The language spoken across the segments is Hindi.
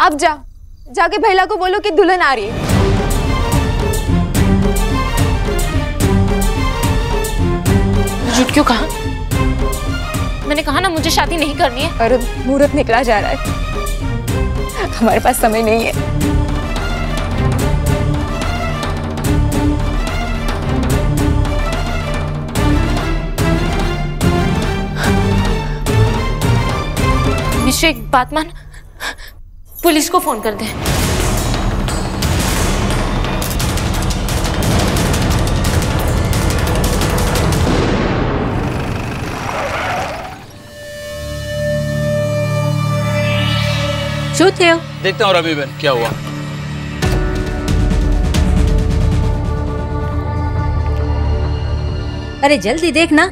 आप जाके भैला को बोलो कि दुल्हन आ रही है। झूठ क्यों कहा? मैंने कहा ना मुझे शादी नहीं करनी है। और मुहूर्त निकला जा रहा है, हमारे पास समय नहीं है। मिश्री एक बात मान, पुलिस को फोन कर दे। देखता हूँ रवि बहन क्या हुआ। अरे जल्दी देखना।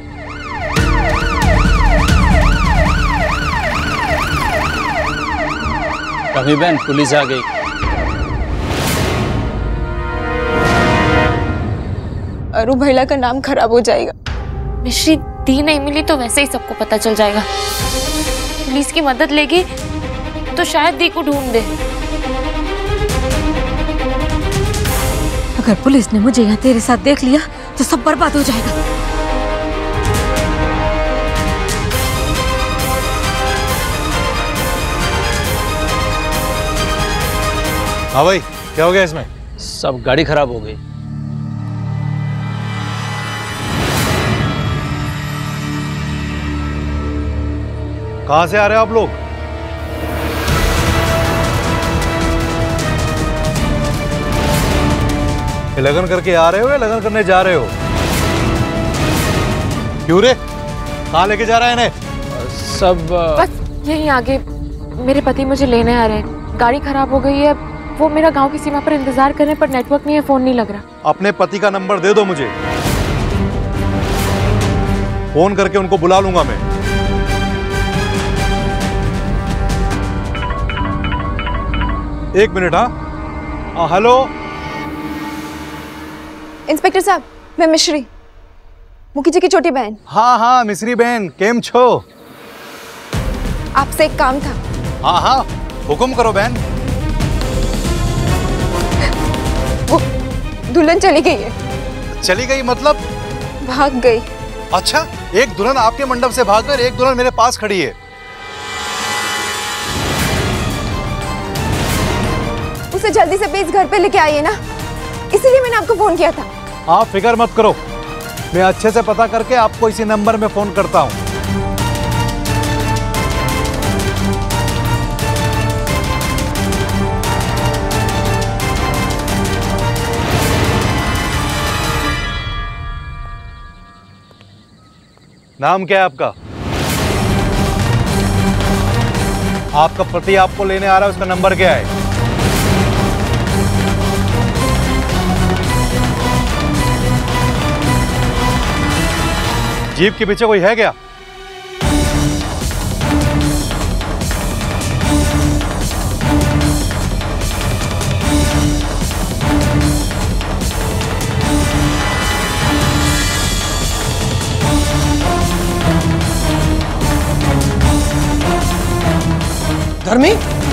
रवि बहन पुलिस आ गई। अरु भैला का नाम खराब हो जाएगा। मिश्री दी नहीं मिली तो वैसे ही सबको पता चल जाएगा। पुलिस की मदद लेगी तो शायद दी को ढूंढ दे। अगर पुलिस ने मुझे यहाँ तेरे साथ देख लिया तो सब बर्बाद हो जाएगा। हाँ भाई क्या हो गया इसमें? सब गाड़ी खराब हो गई। कहाँ से आ रहे हो आप लोग? लगन करके आ रहे हो या लगन करने जा रहे हो? क्यों रे, कहाँ लेके जा रहा है इन्हें? सब बस यहीं आगे मेरे पति मुझे लेने आ रहे हैं। गाड़ी खराब हो गई है, वो मेरा गांव की सीमा पर इंतजार कर रहे हैं, पर नेटवर्क नहीं है, फोन नहीं लग रहा। अपने पति का नंबर दे दो मुझे, फोन करके उनको बुला लूंगा मैं। एक मिनट। हाँ हेलो इंस्पेक्टर साहब, मैं मिश्री, मुखी जी की छोटी बहन। हाँ हाँ मिश्री बहन, केम छो? आपसे एक काम था। हाँ हाँ हुक्म करो बहन। वो दुल्हन चली गई है। चली गई मतलब? भाग गई। अच्छा, एक दुल्हन आपके मंडप से भागकर एक दुल्हन मेरे पास खड़ी है। उसे जल्दी से प्लीज घर पे लेके आइए ना, इसीलिए मैंने आपको फोन किया था। आप फिक्र मत करो, मैं अच्छे से पता करके आपको इसी नंबर में फोन करता हूँ। नाम क्या है आपका? आपका पति आपको लेने आ रहा है, उसका नंबर क्या है? जीप के पीछे कोई है क्या? धर्मी,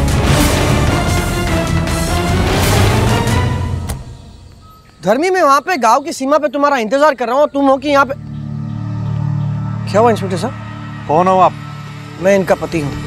धर्मी मैं वहां पे गांव की सीमा पे तुम्हारा इंतजार कर रहा हूँ, तुम हो कि यहाँ पे? क्या हुआ इंस्पेक्टर साहब? कौन हो आप? मैं इनका पति हूँ।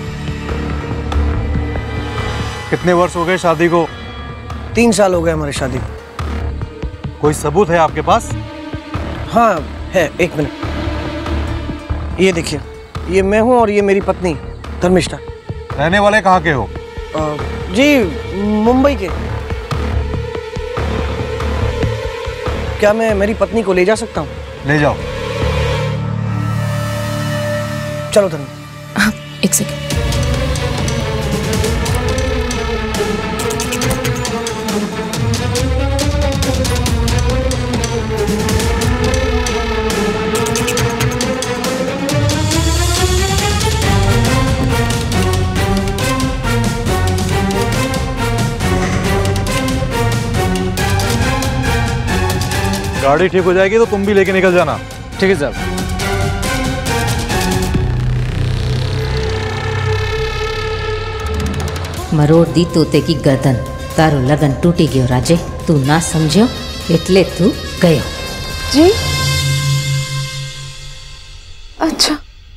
कितने वर्ष हो गए शादी को? 3 साल हो गए हमारी शादी को। कोई सबूत है आपके पास? हाँ है, 1 मिनट। ये देखिए, ये मैं हूँ और ये मेरी पत्नी धर्मिष्ठा। रहने वाले कहाँ के हो? जी मुंबई के। क्या मैं मेरी पत्नी को ले जा सकता हूँ? ले जाओ। चलो धर्मी। 1 सेकंड। गाड़ी ठीक हो जाएगी तो तुम भी लेके निकल जाना। ठीक है साहब। मरोड़ दी तोते की गर्दन। तारो लगन तूटी गयो राजे, तू ना समझो एटले तू गयो। जी अच्छा,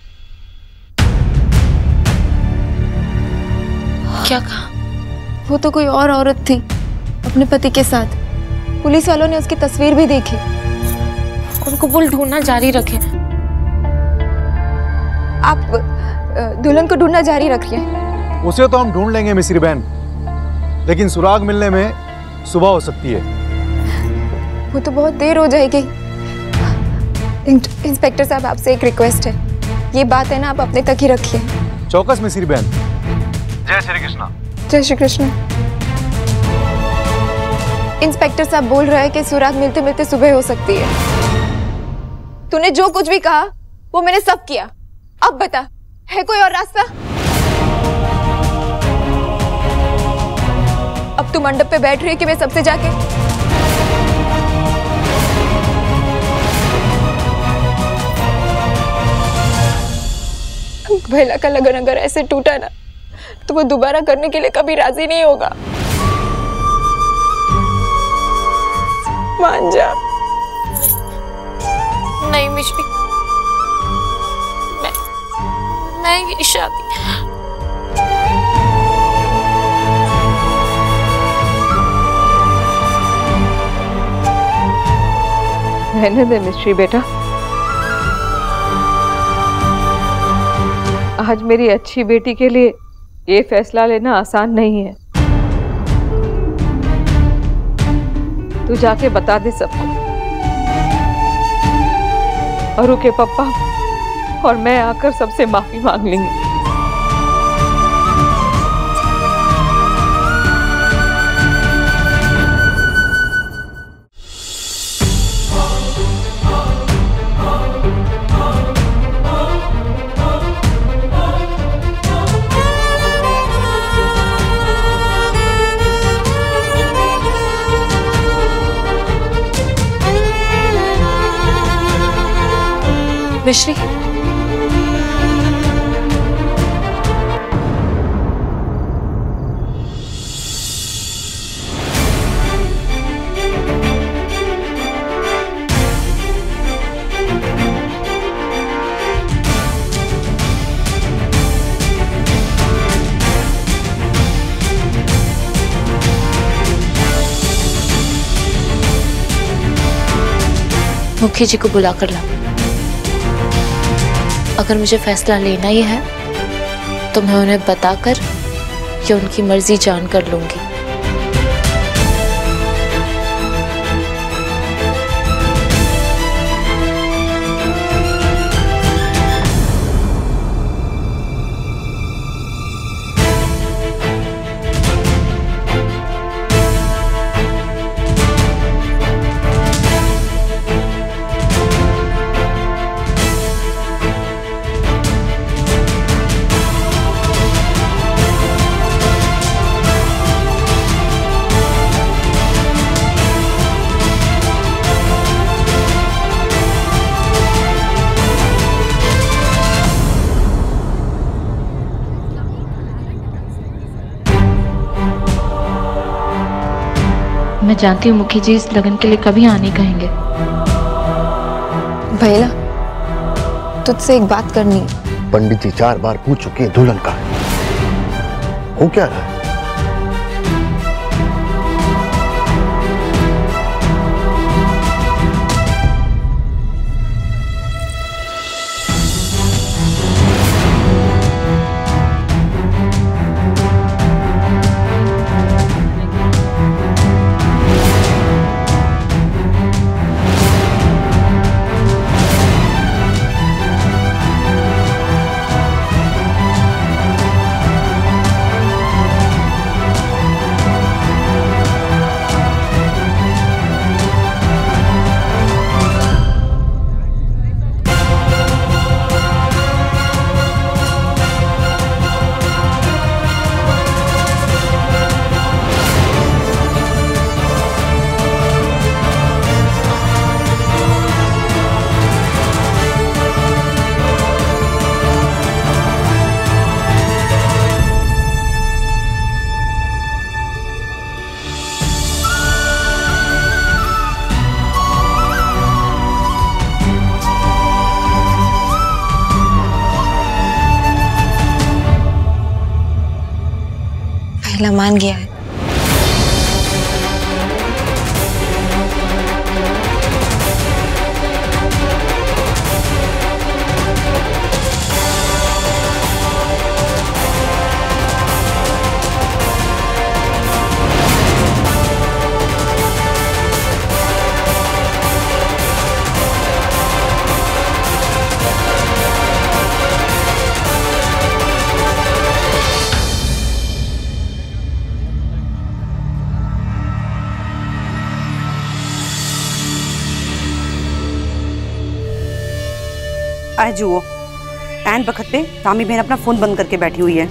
क्या कहा? वो तो कोई और औरत थी अपने पति के साथ। पुलिस वालों ने उसकी तस्वीर भी देखी। उनको बोल ढूंढना जारी रखे। आप दुल्हन को ढूंढना जारी रखिए। उसे तो हम ढूंढ लेंगे मिश्री बहन, लेकिन सुराग मिलने में सुबह हो सकती है। वो तो बहुत देर हो जाएगी। इंस्पेक्टर साहब, आपसे एक रिक्वेस्ट है, ये बात है ना, आप अपने तक ही रखिए। चौकस मिश्री बहन। जय श्री कृष्णा। जय श्री कृष्ण। इंस्पेक्टर साहब बोल रहा है कि सुराग मिलते मिलते सुबह हो सकती है। तूने जो कुछ भी कहा वो मैंने सब किया। अब बता, है कोई और रास्ता? अब तू मंडप पे बैठ रही है कि मैं सबसे जाके? भैला का लगन अगर ऐसे टूटा ना तो वो दोबारा करने के लिए कभी राजी नहीं होगा। मान जा। नहीं मिश्री, मैं ये शादी रहने दे मिश्री बेटा। आज मेरी अच्छी बेटी के लिए ये फैसला लेना आसान नहीं है। तू जाके बता दे सबको। अरु के पापा और मैं आकर सबसे माफी मांग लेंगे। मिश्री, मुखी जी को बुला कर लाओ। अगर मुझे फैसला लेना ही है तो मैं उन्हें बताकर या उनकी मर्जी जानकर लूंगी। मैं जानती हूँ मुखी जी इस लगन के लिए कभी आने कहेंगे। भैला, तुझसे एक बात करनी है। पंडित जी 4 बार पूछ चुके हैं दुल्हन का है। हो क्या रहा है? कहला मान गया है। आज जुओ एन वक्त पे रामी बहन अपना फोन बंद करके बैठी हुई है।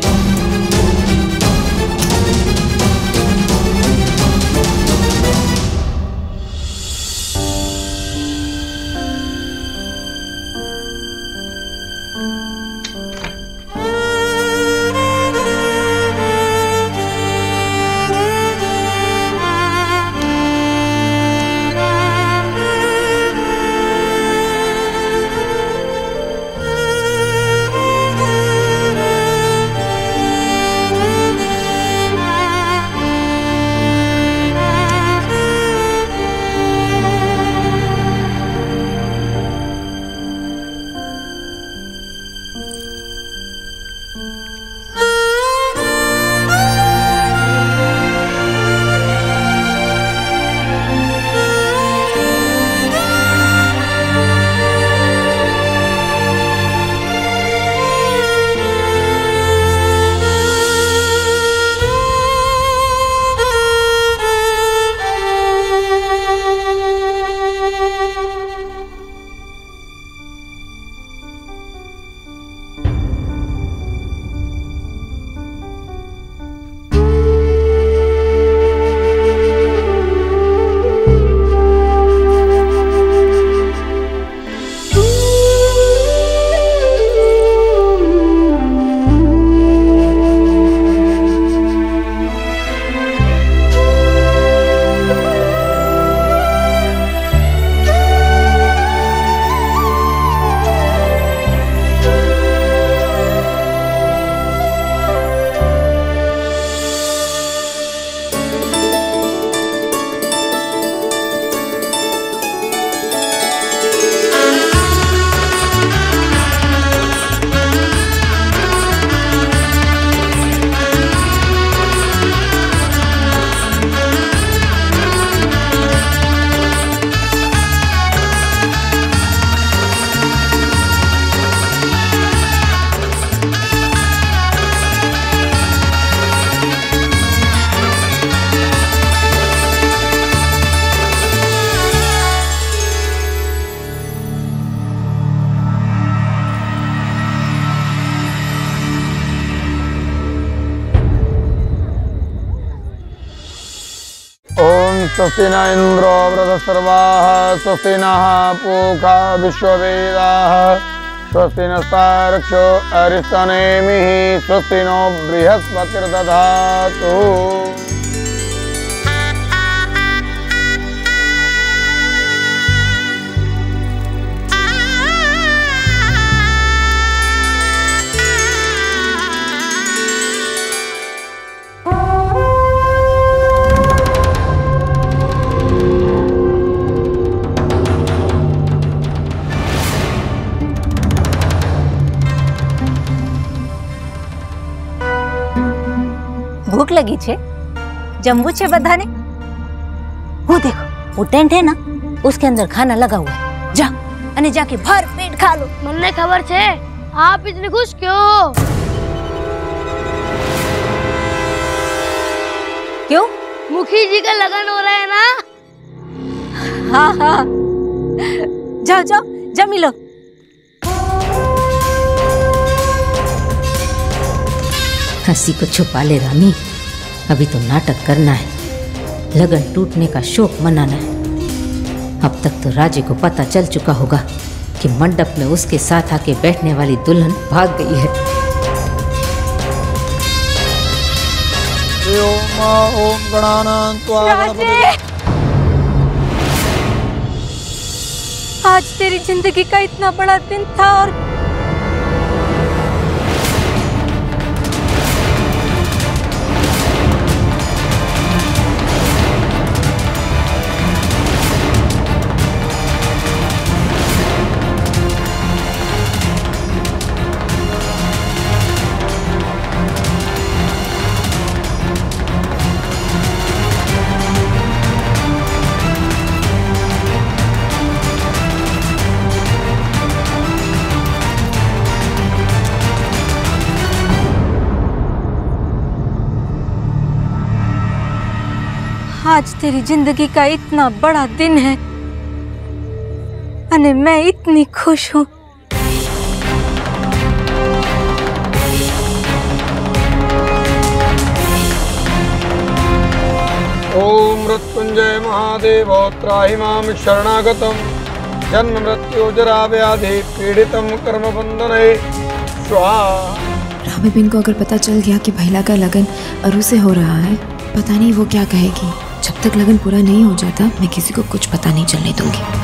स्वस्ति न इंद्रो वृधस्सर्वाः स्वस्ति नः पूषा विश्ववेदाः स्वस्ति नस्तार्क्ष्यो अरिष्टनेमिः स्वस्ति नो बृहस्पतिर्दधातु। भूख लगी छे जमवू छे बधाने। वो देखो वो टेंट है ना उसके अंदर खाना लगा हुआ है, जा अने जाके भर पेट खा लो। मन्ने खबर छे आप इतने खुश क्यों हो? क्यों? मुखी जी का लगन हो रहा है ना। हाँ हाँ जाओ जाओ जमी लो। हंसी को छुपा ले रामी, अभी तो नाटक करना है, लगन टूटने का शोक मनाना है। अब तक तो राजे को पता चल चुका होगा कि मंडप में उसके साथ आके बैठने वाली दुल्हन भाग गई है। आज तेरी जिंदगी का इतना बड़ा दिन था और आज तेरी जिंदगी का इतना बड़ा दिन है अने मैं इतनी खुश हूँ। ओम मृत्युंजय महादेव त्राहि माम शरणागतम जन्म मृत्यु जरा व्याधि पीड़ितम कर्म बंधने स्वाहा। रामी बिन को अगर पता चल गया कि भैला का लगन अरु से हो रहा है, पता नहीं वो क्या कहेगी। जब तक लगन पूरा नहीं हो जाता मैं किसी को कुछ पता नहीं चलने दूंगी।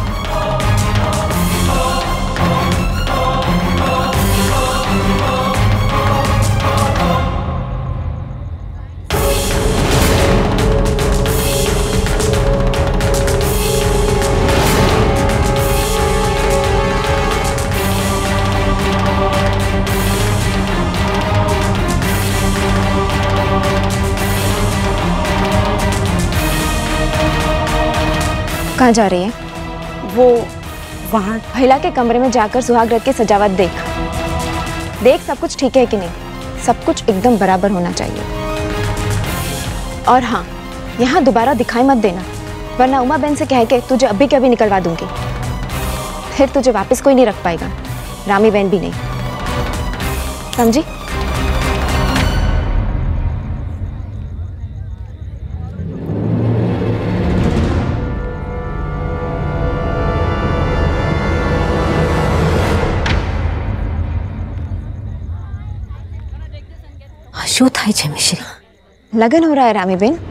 कहाँ जा रही है? वो वहाँ भैला के कमरे में जाकर सुहाग रात की सजावट देख। देख सब कुछ ठीक है कि नहीं। सब कुछ एकदम बराबर होना चाहिए। और हाँ, यहाँ दोबारा दिखाई मत देना, वरना उमा बहन से कह के तुझे अभी के अभी निकलवा दूंगी। फिर तुझे वापस कोई नहीं रख पाएगा, रामी बहन भी नहीं। समझी? શું થાય છે મિશ્રી? लगन हो रहा है रामी बहन।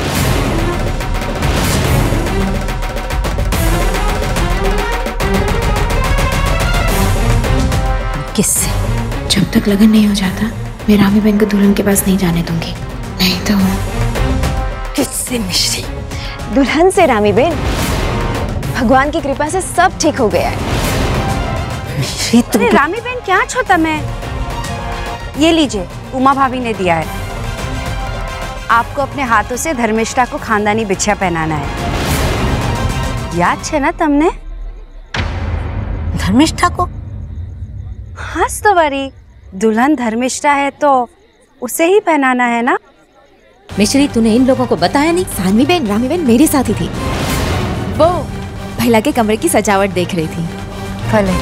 किससे? जब तक लगन नहीं हो जाता मैं रामी बहन को दुल्हन के पास नहीं जाने दूंगी। नहीं तो किससे मिश्री? दुल्हन से रामी बहन। भगवान की कृपा से सब ठीक हो गया है। मिश्री तुम अरे रामी बहन क्या छोटा मैं, ये लीजिए उमा भाभी ने दिया है। आपको अपने हाथों से धर्मिष्ठा को खानदानी बिछिया पहनाना है। याद है ना तुमने? धर्मिष्ठा को? हाँ तो बारी दुल्हन धर्मिष्ठा है तो उसे ही पहनाना है ना। मिश्री तूने इन लोगों को बताया नहीं? रामी बहन मेरे साथ ही थी। वो भैला के कमरे की सजावट देख रही थी। भले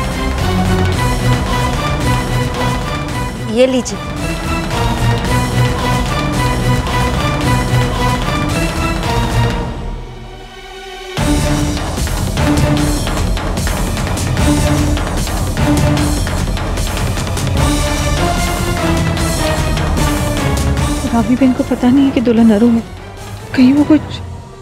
ये लीजिए। रामी बहन को पता नहीं है कि दुल्हन अरु है। कहीं वो कुछ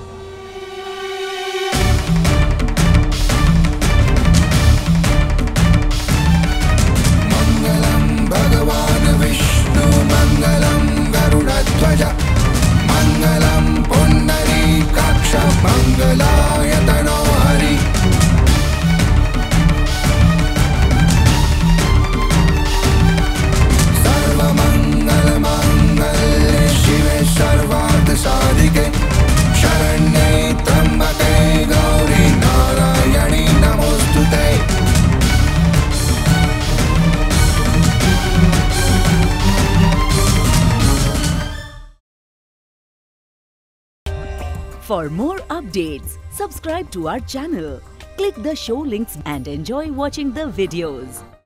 For more updates, subscribe to our channel, click the show links and enjoy watching the videos.